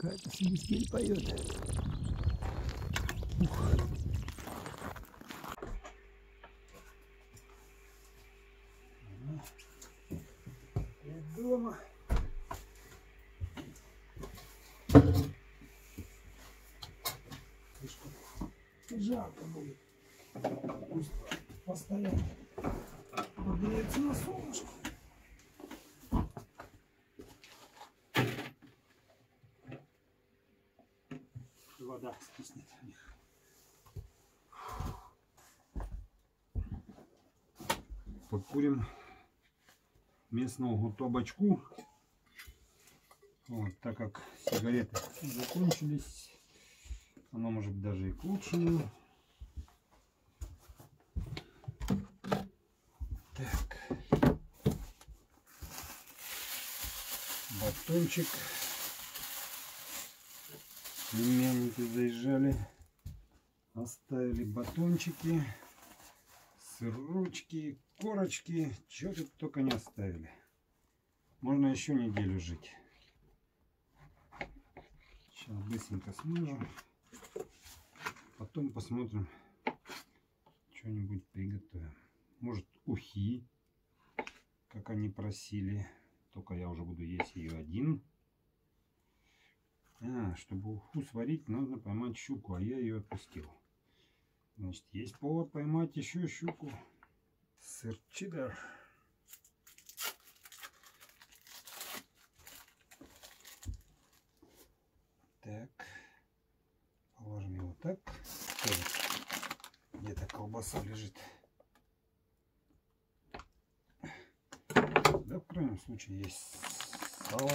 Какая-то свистель поет. Ух. Я дома. Жарко будет. Пусть постоянно погреется на солнышко. Вода скиснет у них. Покурим местного табачку. Вот, так как сигареты закончились, оно может даже и к лучшему. Так, батончик. Племянники заезжали, оставили батончики, сырочки, корочки, чего тут только не оставили. Можно еще неделю жить. Сейчас быстренько смажу, потом посмотрим, что-нибудь приготовим. Может, ухи, как они просили, только я уже буду есть ее один. Чтобы уху сварить, нужно поймать щуку, а я ее отпустил. Значит, есть повод поймать еще щуку. Сыр чеддер. Так, положим его так. Где-то колбаса лежит. Да, в крайнем случае есть сало.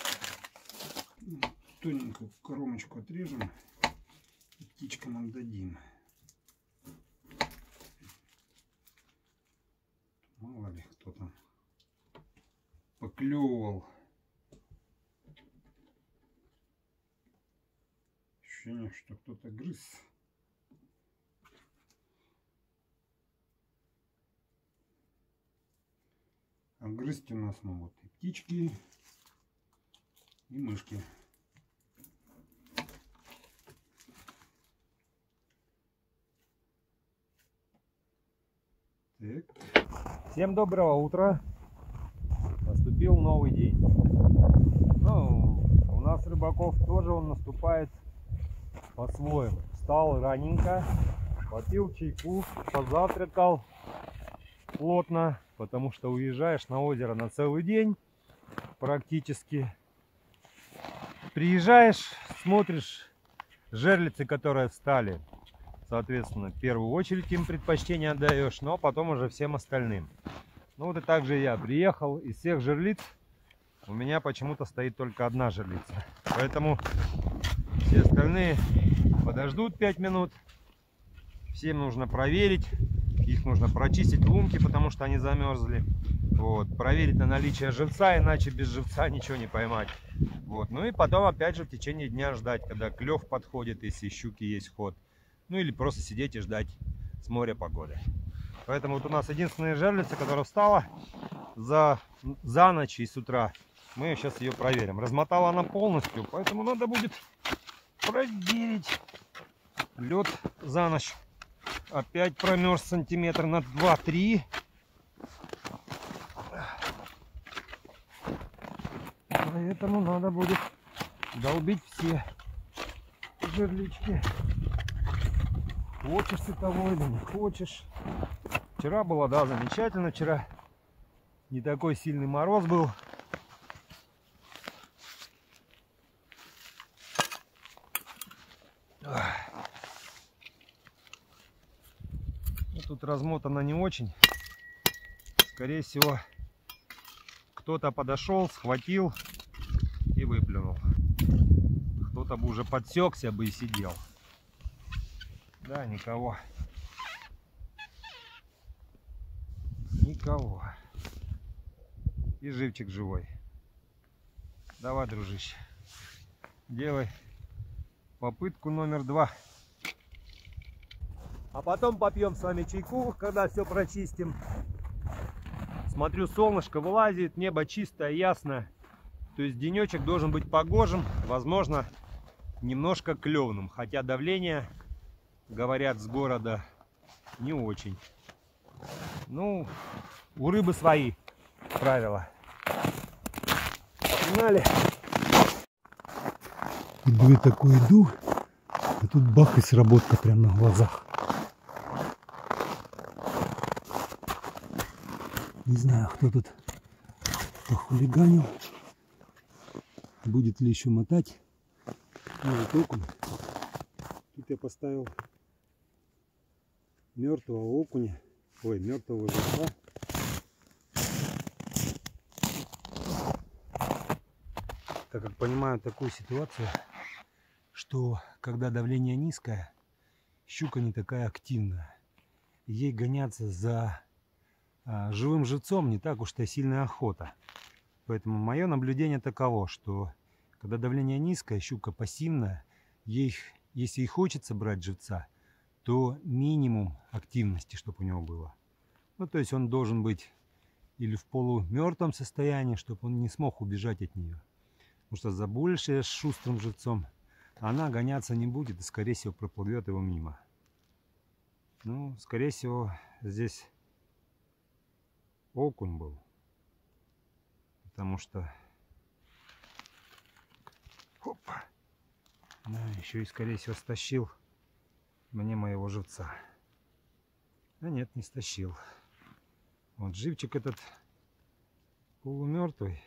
Тоненькую кромочку отрежем и птичкам отдадим. Мало ли кто там поклевывал. Ощущение, что кто-то грыз. А грызть у нас могут и птички, и мышки. Так. Всем доброго утра. Наступил новый день. Ну, у нас рыбаков тоже он наступает по-своему. Встал раненько, попил чайку, позавтракал плотно, потому что уезжаешь на озеро на целый день практически. Приезжаешь, смотришь жерлицы, которые встали. Соответственно, в первую очередь им предпочтение отдаешь, но потом уже всем остальным. Ну вот и так же я приехал. Из всех жерлиц у меня почему-то стоит только одна жерлица. Поэтому все остальные подождут 5 минут. Всем нужно проверить. Их нужно прочистить лунки, потому что они замерзли. Вот. Проверить на наличие живца, иначе без живца ничего не поймать. Вот. Ну и потом опять же в течение дня ждать, когда клев подходит, если щуки есть ход. Ну или просто сидеть и ждать с моря погоды. Поэтому вот у нас единственная жерлица, которая встала за ночь и с утра. Мы сейчас ее проверим. Размотала она полностью, поэтому надо будет проверить. Лед за ночь опять промерз сантиметр на 2-3. Поэтому надо будет долбить все жерлички. Хочешь ты того или не хочешь. Вчера было, да, замечательно. Вчера не такой сильный мороз был. Ну, тут размотано не очень. Скорее всего, кто-то подошел, схватил и выплюнул. Кто-то бы уже подсекся бы и сидел. Да, никого. Никого. И живчик живой. Давай, дружище. Делай попытку номер 2. А потом попьем с вами чайку, когда все прочистим. Смотрю, солнышко вылазит, небо чистое, ясное. То есть денечек должен быть погожим, возможно, немножко клевным. Хотя давление, говорят, с города не очень. Ну, у рыбы свои правила. Погнали. Иду я такой иду, а тут бах и сработка прямо на глазах. Не знаю, кто тут похулиганил. Будет ли еще мотать. Может, окунь. Тут я поставил мертвого окуня. Ой, мертвого живца. Так как понимаю такую ситуацию, что когда давление низкое, щука не такая активная. Ей гоняться за живым живцом не так уж и сильная охота. Поэтому мое наблюдение таково, что когда давление низкое, щука пассивная, если ей хочется брать живца, то минимум активности, чтобы у него было. Ну, то есть он должен быть или в полумертвом состоянии, чтобы он не смог убежать от нее. Потому что за большее с шустрым живцом она гоняться не будет и, скорее всего, проплывет его мимо. Ну, скорее всего, здесь окунь был. Потому что... Опа! Да, еще и, скорее всего, стащил мне моего живца. А нет, не стащил. Вот живчик этот полумертвый.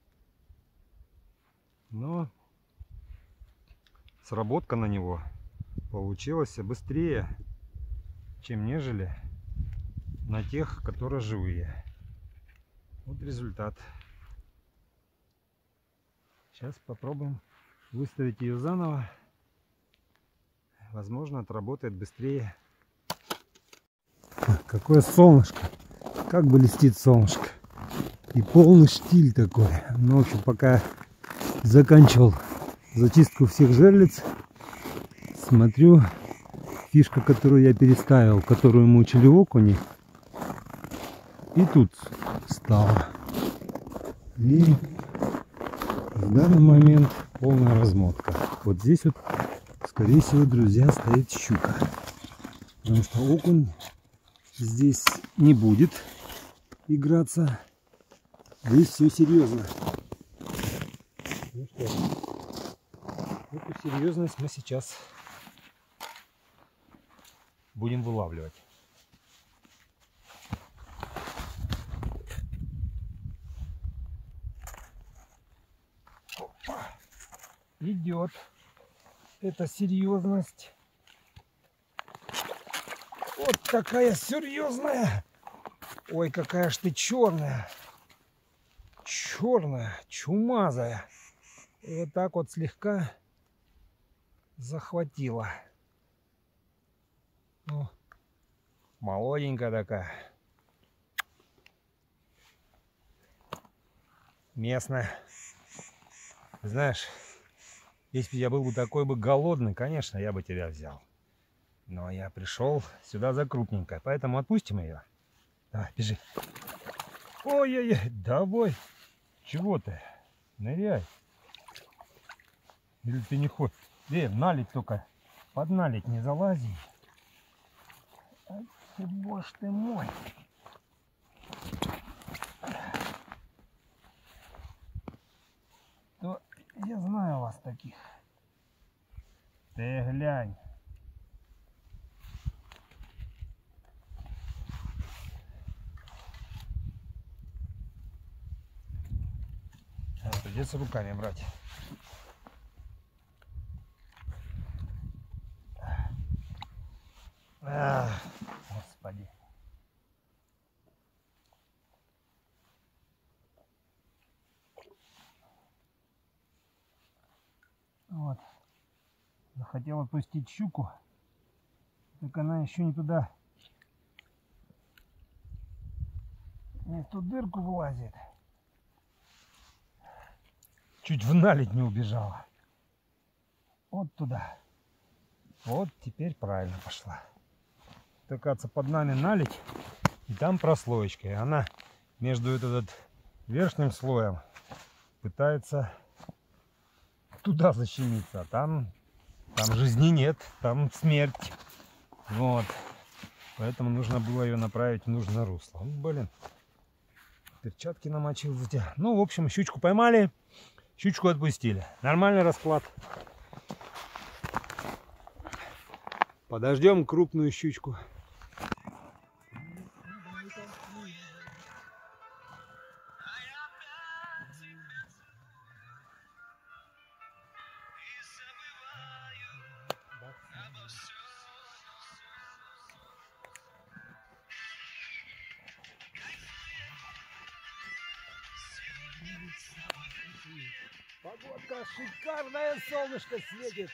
Но сработка на него получилась быстрее, чем нежели на тех, которые живые. Вот результат. Сейчас попробуем выставить ее заново. Возможно, отработает быстрее. Какое солнышко! Как блестит солнышко! И полный штиль такой. Ну, в общем, пока заканчивал зачистку всех жерлиц, смотрю, фишка, которую я переставил, которую мучили окуни, и тут стала. И в данный момент полная размотка. Вот здесь вот, скорее всего, друзья, стоит щука. Потому что окунь здесь не будет играться. Здесь все серьезно. Ну что, эту серьезность мы сейчас будем вылавливать. Опа. Идет эта серьезность. Вот такая серьезная. Ой, какая ж ты черная. Черная, чумазая. И вот так вот слегка захватила. Ну, молоденькая такая. Местная. Знаешь, если бы я был бы такой бы голодный, конечно, я бы тебя взял. Но я пришел сюда за крупненькой, поэтому отпустим ее. Давай, бежи. Ой-ой-ой, давай. Чего ты? Ныряй. Или ты не хочешь? Налить только. Под налить не залази. Ты, боже ты мой. То я знаю вас таких. Ты глянь. Придется руками брать. Господи. Вот. Захотел отпустить щуку. Так она еще не туда. Не в ту дырку влазит. Чуть в наледь не убежала. Вот туда. Вот теперь правильно пошла. Тыкаться под нами наледь. И там прослоечка. И она между этот верхним слоем пытается туда защемиться, а там жизни нет, там смерть. Вот. Поэтому нужно было ее направить в нужное русло. Блин, перчатки намочил за тебя. Ну, в общем, щучку поймали, щучку отпустили. Нормальный расклад. Подождем крупную щучку. Погодка шикарная, солнышко светит.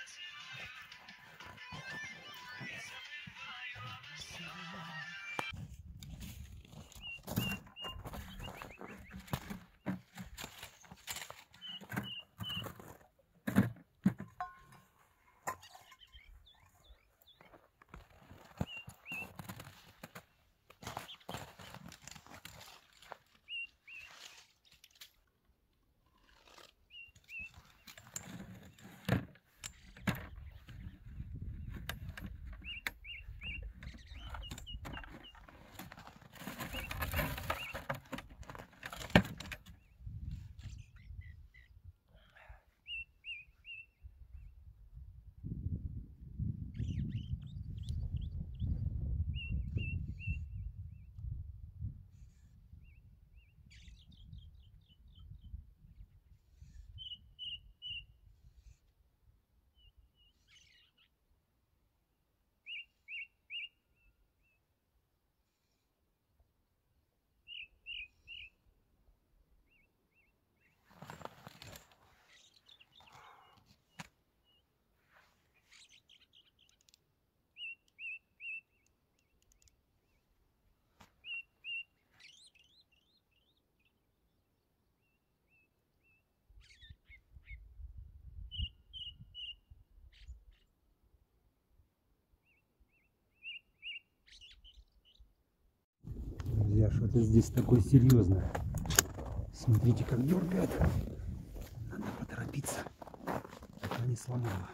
Друзья, что-то здесь такое серьезное. Смотрите, как дергает. Надо поторопиться, пока не сломала.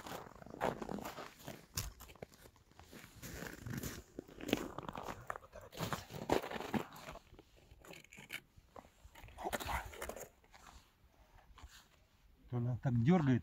Она так дергает.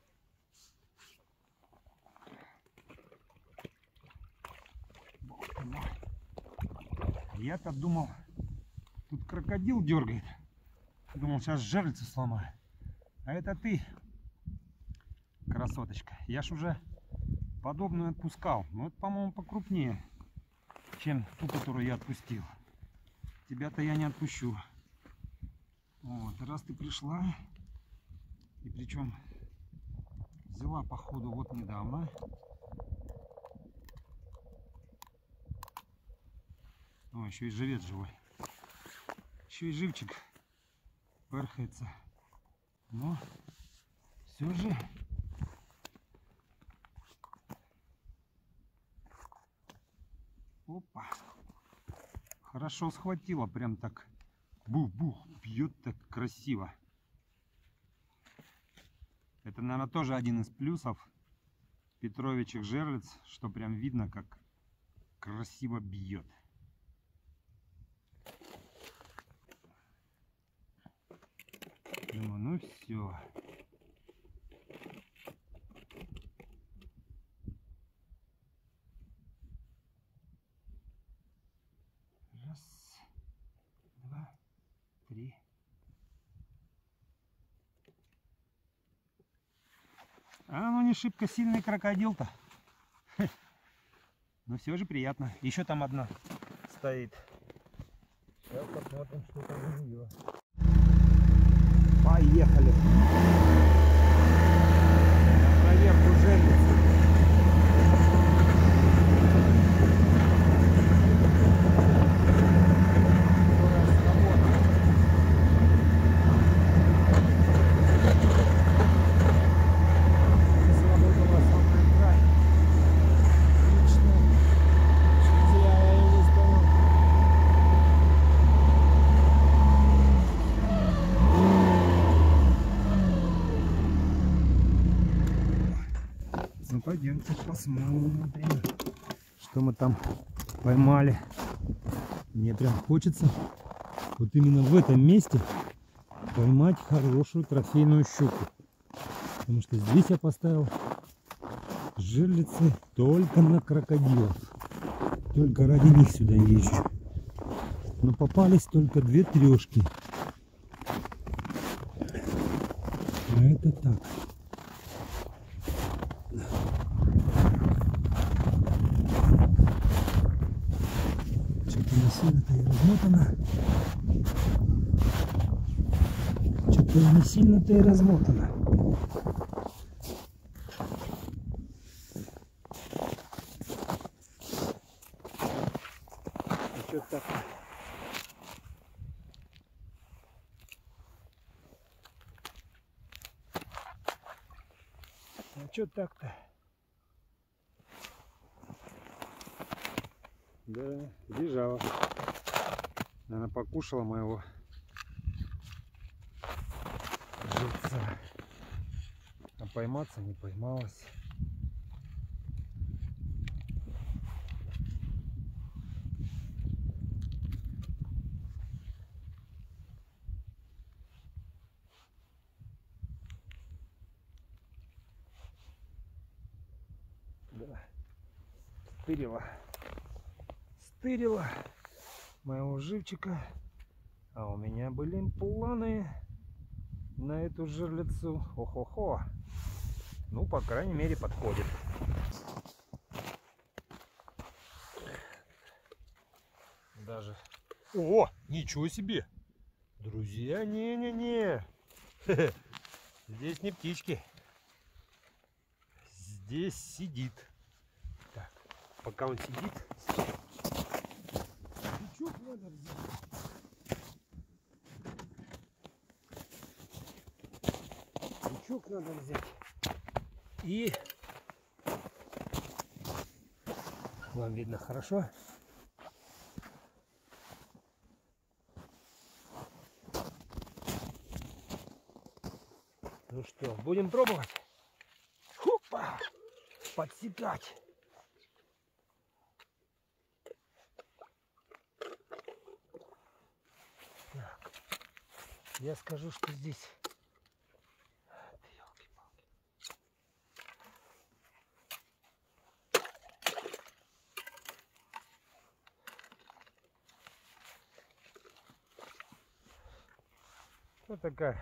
Я-то думал, тут крокодил дергает. Думал, сейчас жерлицу сломаю. А это ты, красоточка. Я ж уже подобную отпускал. Но это, по-моему, покрупнее, чем ту, которую я отпустил. Тебя-то я не отпущу. Вот, раз ты пришла, и причем взяла, походу, вот недавно. О, еще и живец живой. Еще и живчик перхается. Но все же опа. Хорошо схватила, прям так бух-бух, бьет так красиво. Это, наверное, тоже один из плюсов Петровичек жерлиц, что прям видно, как красиво бьет. Ну все. Раз, два, три. А ну не шибко сильный крокодил-то. Но все же приятно. Еще там одна стоит. Сейчас посмотрим, что там у нее. Поехали. На проверку жерлицы. пойдемте посмотрим, что мы там поймали. Мне прям хочется вот именно в этом месте поймать хорошую трофейную щуку. Потому что здесь я поставил жерлицы только на крокодилов. Только ради них сюда езжу. Но попались только 2 трешки. А это так. Что-то не сильно-то и размотано. Что-то не сильно-то и размотано. Что так? А что так-то? Да, бежала. Она покушала моего живца. А пойматься не поймалась. Да, стырила моего живчика. А у меня были планы на эту жерлицу. Хо-хо-хо. Ну, по крайней мере, подходит. Даже... О, ничего себе! Друзья, не-не-не! Здесь не птички. Здесь сидит. Так, пока он сидит... Крючок надо взять. Крючок надо взять. И... Вам видно хорошо? Ну что, будем пробовать? Хопа! Подсекать. Так. Я скажу, что здесь... Вот такая.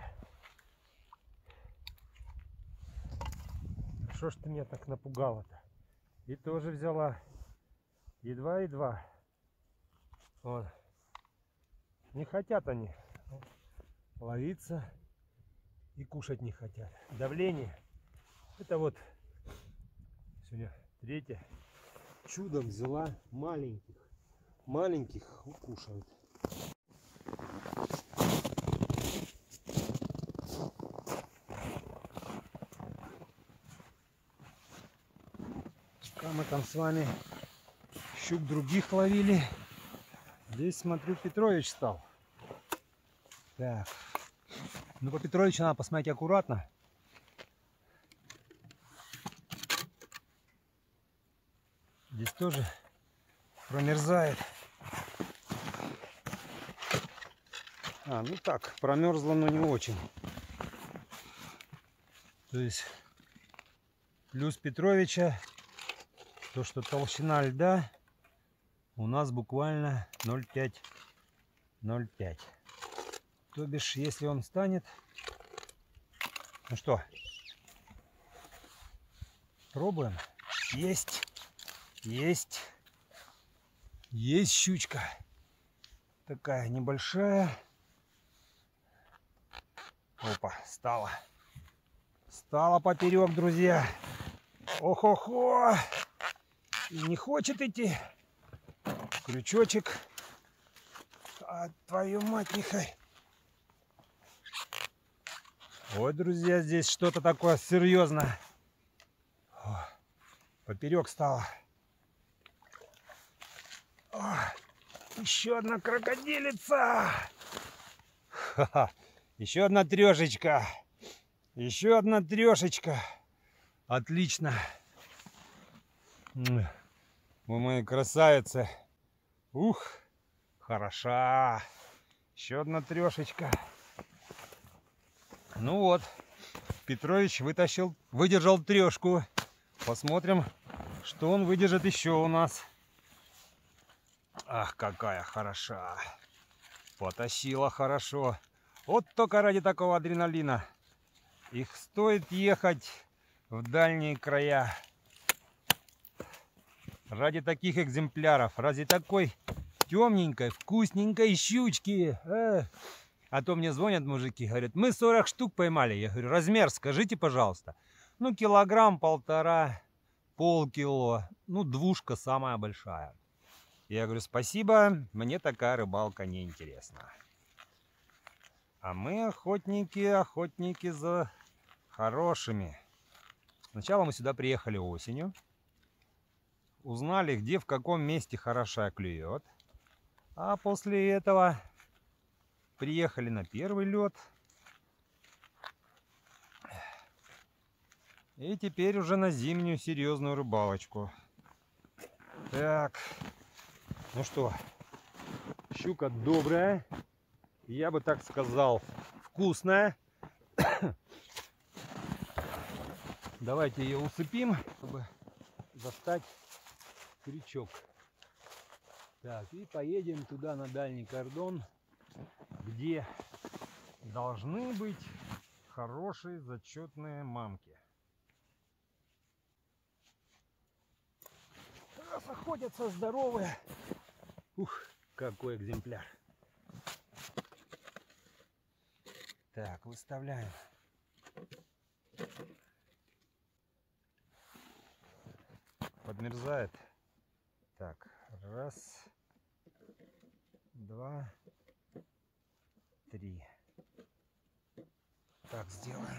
Что ж ты меня так напугала-то? И тоже взяла. Едва-едва. Вон. Не хотят они ловиться и кушать не хотят. Давление. Это вот сегодня 3-е. Чудом взяла маленьких. Маленьких кушают. Мы там с вами щук других ловили. Здесь, смотрю, Петрович стал. Так. Ну, по Петровичу надо посмотреть аккуратно. Здесь тоже промерзает. А, ну так, промерзло, но не очень. То есть плюс Петровича, то что толщина льда у нас буквально 0,5. То бишь, если он станет... Ну что, пробуем. Есть щучка. Такая небольшая. Опа, стала поперек, друзья. Ох-охо! И не хочет идти. Крючочек. А твою мать, нехай. Ой, друзья, здесь что-то такое серьезное. О, поперек стало. О, еще одна крокодилица. Ха-ха. Еще одна трешечка. Еще одна трешечка. Отлично. Вы мои красавицы. Ух, хороша. Еще одна трешечка. Ну вот, Петрович выдержал трешку. Посмотрим, что он выдержит еще у нас. Ах, какая хороша. Потащила хорошо. Вот только ради такого адреналина их стоит ехать в дальние края. Ради таких экземпляров, ради такой темненькой, вкусненькой щучки. А то мне звонят мужики, говорят, мы 40 штук поймали. Я говорю, размер скажите, пожалуйста. Ну, килограмм, полтора, полкило. Ну, двушка самая большая. Я говорю, спасибо, мне такая рыбалка не интересна. А мы охотники за хорошими. Сначала мы сюда приехали осенью. Узнали, где, в каком месте хороша клюет. А после этого приехали на первый лед. И теперь уже на зимнюю серьезную рыбалочку. Так, ну что, щука добрая. Я бы так сказал, вкусная. Давайте ее усыпим, чтобы достать крючок. Так, и поедем туда на дальний кордон, где должны быть хорошие зачетные мамки. Раз охотятся здоровые. Ух, какой экземпляр. Так, выставляем. Подмерзает. Так, раз, два, три. Так, сделаем.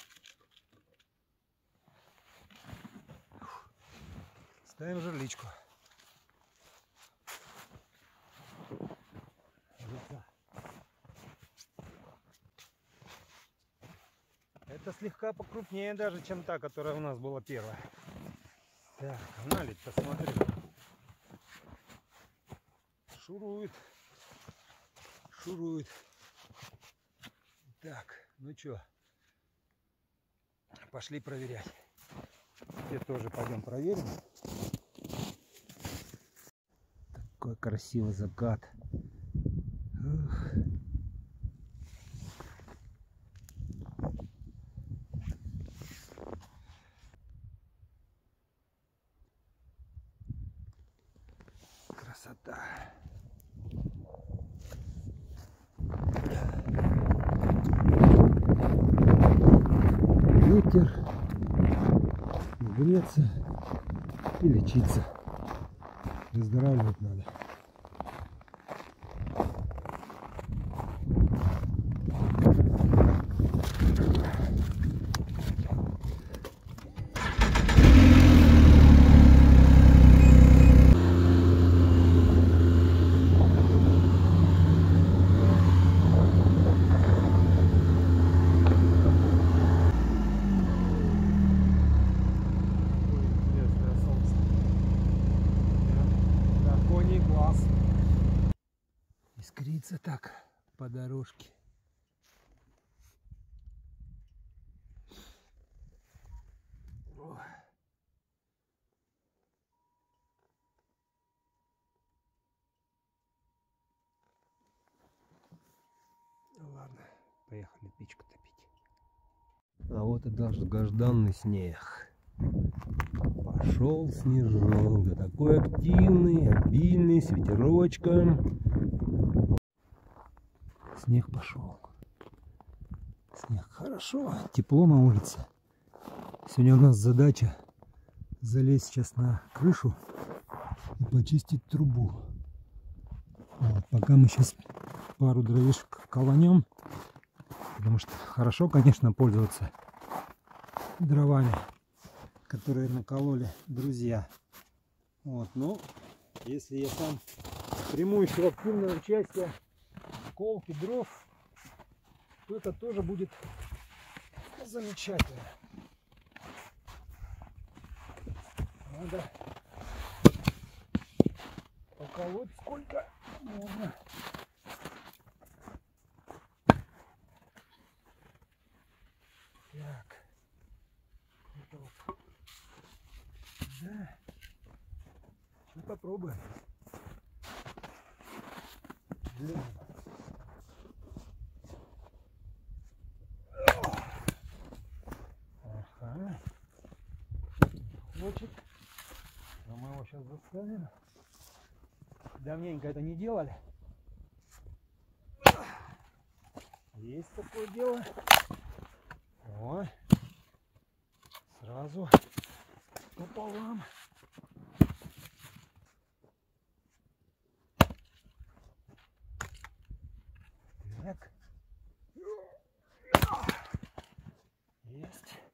Ставим жерличку. Это слегка покрупнее даже, чем та, которая у нас была первая. Так, налить, посмотрим. Шурует. Шурует. Так, ну чё, пошли проверять. Те тоже пойдем проверим. Такой красивый закат. Ух. Красота. Ветер, греться и лечиться. Выздоравливать надо. Искрится так по дорожке. Ой. Ладно, поехали печку топить. А вот и долгожданный снег. Пошел снежок, да такой активный, обильный, с ветерочком. Снег пошел. Снег. Хорошо, тепло на улице. Сегодня у нас задача залезть сейчас на крышу и почистить трубу. Вот, пока мы сейчас пару дровишек колонем, потому что хорошо, конечно, пользоваться дровами, которые накололи друзья. Вот, но если я сам приму еще активное участие в колке дров, то это тоже будет замечательно. Надо уколоть сколько можно. Так. Это вот. Да. Ну, попробуем. Глянем. Ага. Хочет. Но мы его сейчас заставим. Давненько это не делали. Есть такое дело. О, сразу пополам. Так. Есть.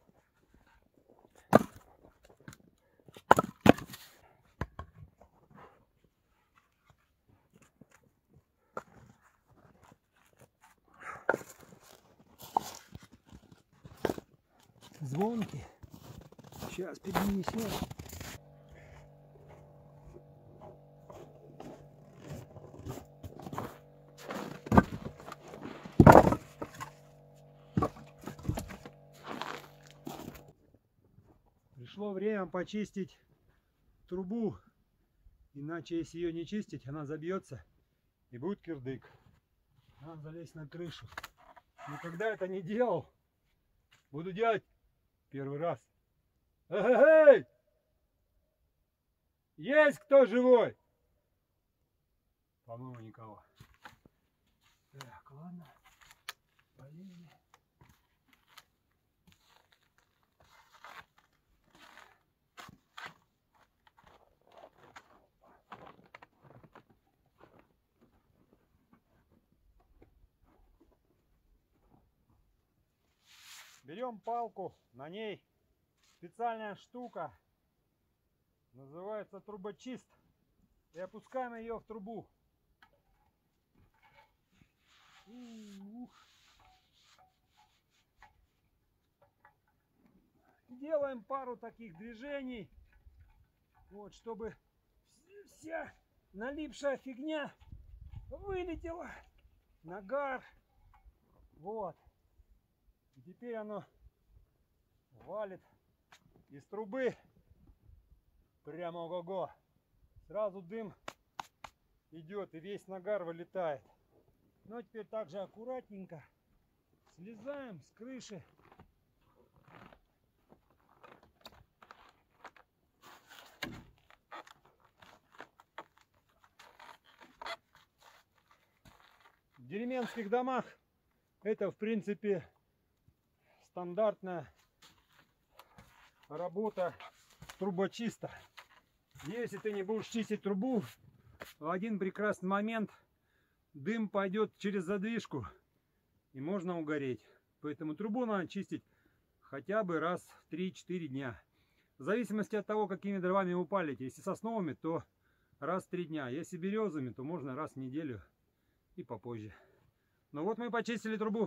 Звонки. Сейчас перенесем. Пришло время почистить трубу, иначе если ее не чистить, она забьется и будет кирдык. Надо залезть на крышу. Никогда это не делал. Буду делать первый раз. Эй! Есть кто живой? По-моему, никого. Так, ладно. Полезли. Берем палку, на ней специальная штука, называется трубочист, и опускаем ее в трубу. Делаем пару таких движений, вот, чтобы вся налипшая фигня вылетела, нагар, вот. И теперь оно валит из трубы прямо ого-го. Сразу дым идет и весь нагар вылетает. Ну а теперь также аккуратненько слезаем с крыши. В деревенских домах это в принципе стандартная работа трубочиста. Если ты не будешь чистить трубу, в один прекрасный момент дым пойдет через задвижку и можно угореть. Поэтому трубу надо чистить хотя бы раз в 3-4 дня. В зависимости от того, какими дровами вы палите. Если сосновыми, то раз в 3 дня. Если березовыми, то можно раз в неделю и попозже. Ну вот мы почистили трубу.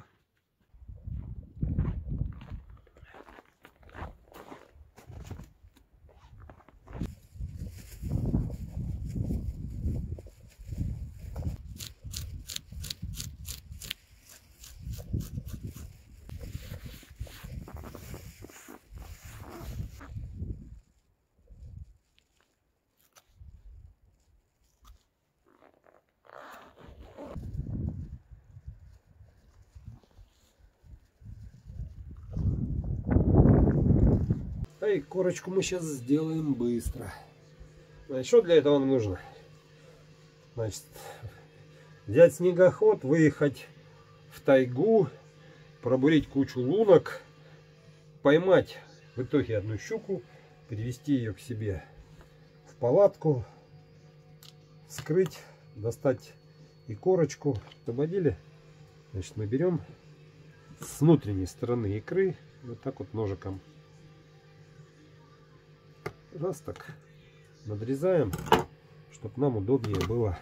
И корочку мы сейчас сделаем быстро. Значит, что для этого нам нужно? Значит, взять снегоход, выехать в тайгу, пробурить кучу лунок, поймать в итоге одну щуку, привести ее к себе в палатку, вскрыть, достать и корочку. Освободили. Значит, мы берем с внутренней стороны икры вот так вот ножиком. Раз так надрезаем, чтобы нам удобнее было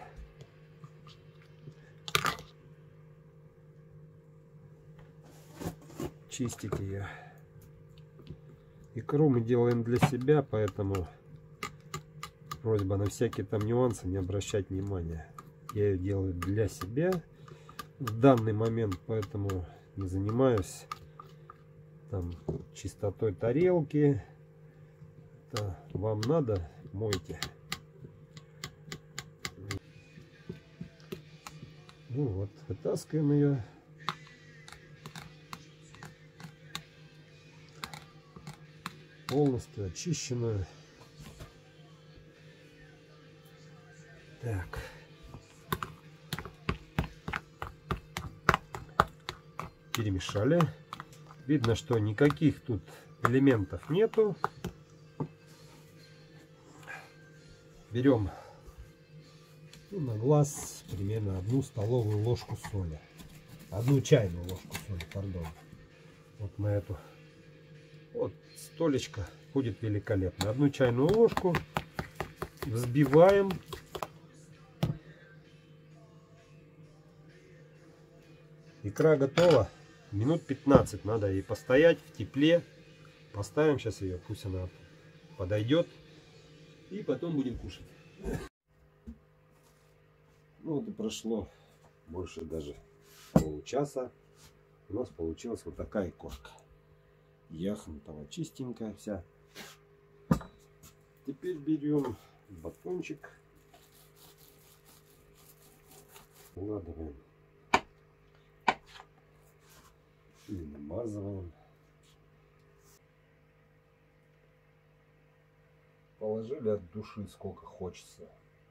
чистить ее. Икру мы делаем для себя, поэтому просьба на всякие там нюансы не обращать внимания. Я ее делаю для себя в данный момент, поэтому не занимаюсь там чистотой тарелки. Это вам надо, мойте. Ну вот, вытаскиваем ее. Полностью очищенную. Так. Перемешали. Видно, что никаких тут элементов нету. Берем на глаз примерно 1 столовую ложку соли. 1 чайную ложку соли, пардон. Вот на эту. Вот столечко будет великолепно. 1 чайную ложку взбиваем. Икра готова. Минут 15 надо ей постоять в тепле. Поставим сейчас ее, пусть она подойдет. И потом будем кушать. Ну вот и прошло больше даже получаса. У нас получилась вот такая икорка. Яхонтова, чистенькая вся. Теперь берем батончик. Укладываем. Или намазываем. Положили от души сколько хочется.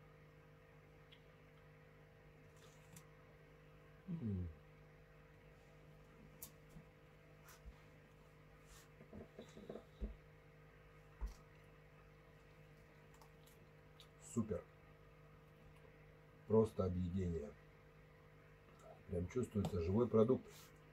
Супер. Просто объедение. Прям чувствуется живой продукт.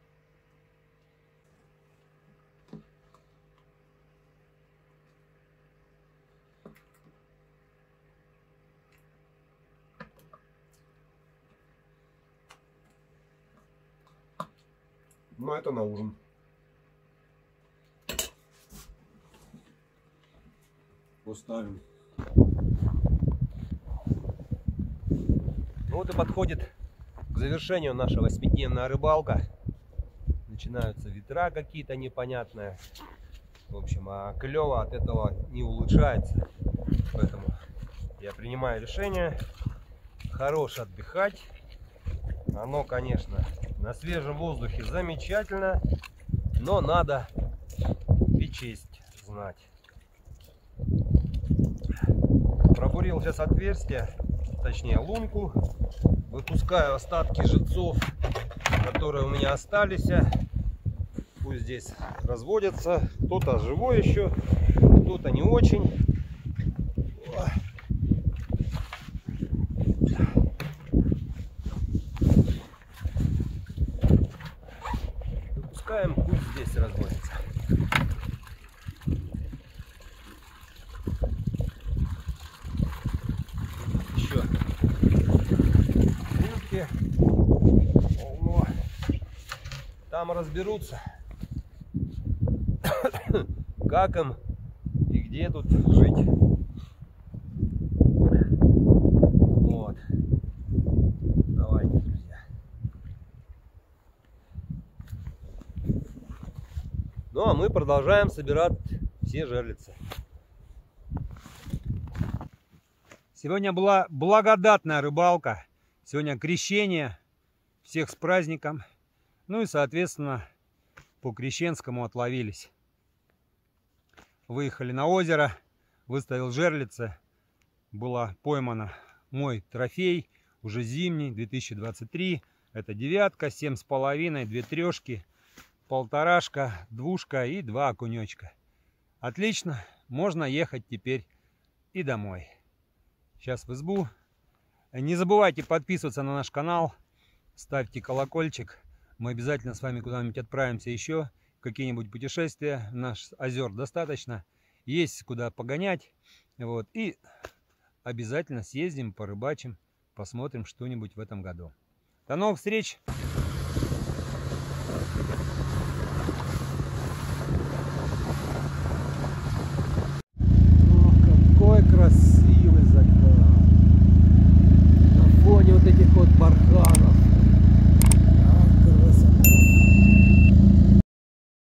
Но это на ужин. Поставим. Ну вот и подходит к завершению наша 8-дневная рыбалка. Начинаются ветра какие-то непонятные. В общем, а клёво от этого не улучшается. Поэтому я принимаю решение хорош отдыхать. Оно, конечно, на свежем воздухе замечательно, но надо и честь знать. Пробурил сейчас отверстие, точнее лунку. Выпускаю остатки жильцов, которые у меня остались. Пусть здесь разводятся. Кто-то живой еще, кто-то не очень. Выпускаем, пусть здесь разводится. Еще рыбки. Там разберутся, как им и где тут жить. Вот. Давайте, друзья. Ну а мы продолжаем собирать все жерлицы. Сегодня была благодатная рыбалка. Сегодня крещение. Всех с праздником. Ну и, соответственно, по крещенскому отловились. Выехали на озеро. Выставил жерлицы. Была поймана мой трофей. Уже зимний, 2023. Это 9-ка, 7,5, 2 трешки, 1,5, 2 и 2 окунечка. Отлично. Можно ехать теперь и домой. Сейчас в избу. Не забывайте подписываться на наш канал. Ставьте колокольчик. Мы обязательно с вами куда-нибудь отправимся еще. В какие-нибудь путешествия. Наш озер достаточно. Есть куда погонять. Вот. И обязательно съездим, порыбачим. Посмотрим что-нибудь в этом году. До новых встреч!